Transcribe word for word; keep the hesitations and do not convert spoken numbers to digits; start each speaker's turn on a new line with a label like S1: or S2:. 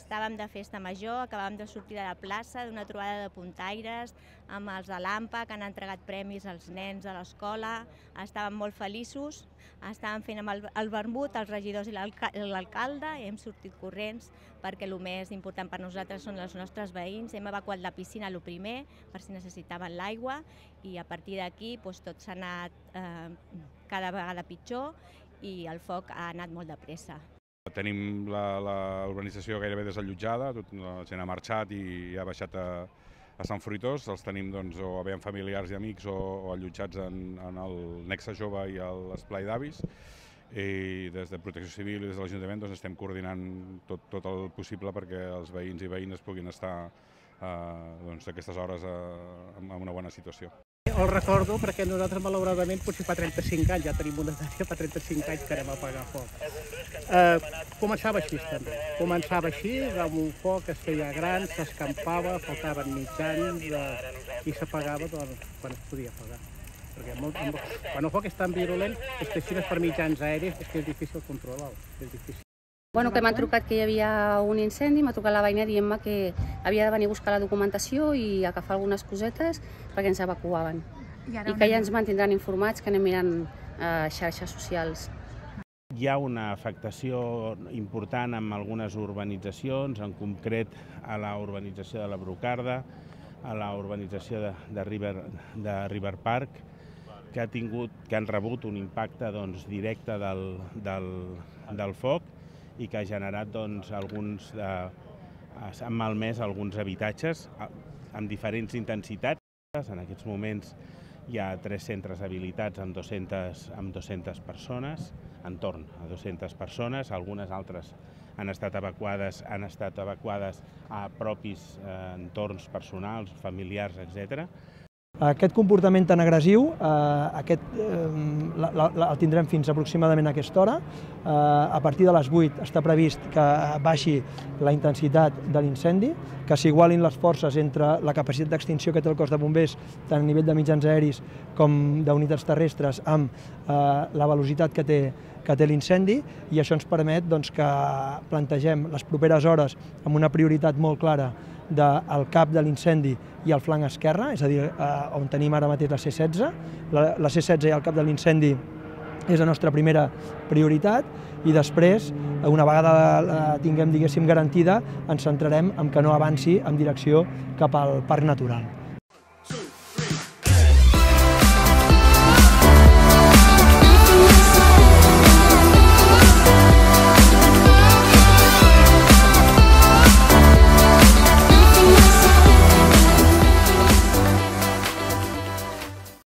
S1: estàvem de festa major, acabàvem de sortir de la plaça, d'una trobada de puntaires, amb els de l'A M P A, que han entregat premis als nens a l'escola, estàvem molt feliços, estàvem fent amb el, el vermut, els regidors i l'alcalde, i hem sortit corrents, perquè el més important per nosaltres són els nostres veïns. Hem evacuat la piscina el primer, per si necessitaven l'aigua, i a partir d'aquí doncs, tot s'ha anat eh, cada vegada pitjor i el foc ha anat molt de pressa.
S2: Tenim la, la urbanització gairebé desallotjada, tot, la gent ha marxat i ha baixat a, a Sant Fruitós. Els tenim doncs, o bé amb familiars i amics o, o allotjats en, en el Nexe Jove i l'Esplai d'Avis. I des de Protecció Civil i des de l'Ajuntament doncs, estem coordinant tot, tot el possible perquè els veïns i veïnes puguin estar eh, doncs, aquestes hores eh, en una bona situació.
S3: El recordo perquè nosaltres, malauradament, potser fa trenta-cinc anys, ja tenim una data, fa trenta-cinc anys que anem a apagar foc. Eh, començava així, també. Començava així, amb un foc que es feia gran, s'escampava, faltaven mitjans eh, i s'apagava doncs, quan es podia apagar. Perquè molt, amb, quan el foc és tan virulent, és que si no és per mitjans aèris, és que és difícil controlar-ho. És difícil.
S4: Bueno, que m'han trucat que hi havia un incendi, m'ha trucat la veïna dient-me que havia de venir a buscar la documentació i agafar algunes cosetes perquè ens evacuaven. I, I que ja ens mantindran informats, que anem mirant eh, xarxes socials.
S5: Hi ha una afectació important en algunes urbanitzacions, en concret a la urbanització de la Brocarda, a la urbanització de, de, River, de River Park, que, ha tingut, que han rebut un impacte doncs, directe del, del, del foc i que ha generat doncs, alguns, eh, han malmès alguns habitatges amb diferents intensitats. En aquests moments hi ha tres centres habilitats amb dues-centes, amb dues-centes persones, entorn a dues-centes persones, algunes altres han estat evacuades, han estat evacuades a propis eh, entorns personals, familiars, etcètera.
S6: Aquest comportament tan agressiu eh, aquest, eh, la, la, el tindrem fins aproximadament a aquesta hora. Eh, a partir de les vuit està previst que baixi la intensitat de l'incendi, que s'igualin les forces entre la capacitat d'extinció que té el cos de bombers, tant a nivell de mitjans aeris com d'unitats terrestres, amb eh, la velocitat que té, que té l'incendi, i això ens permet doncs, que plantegem les properes hores amb una prioritat molt clara del cap de l'incendi i el flanc esquerre, és a dir, eh, on tenim ara mateix la C setze. La, la C setze i el cap de l'incendi és la nostra primera prioritat, i després, una vegada la tinguem, diguéssim, garantida, ens centrarem en que no avanci en direcció cap al parc natural.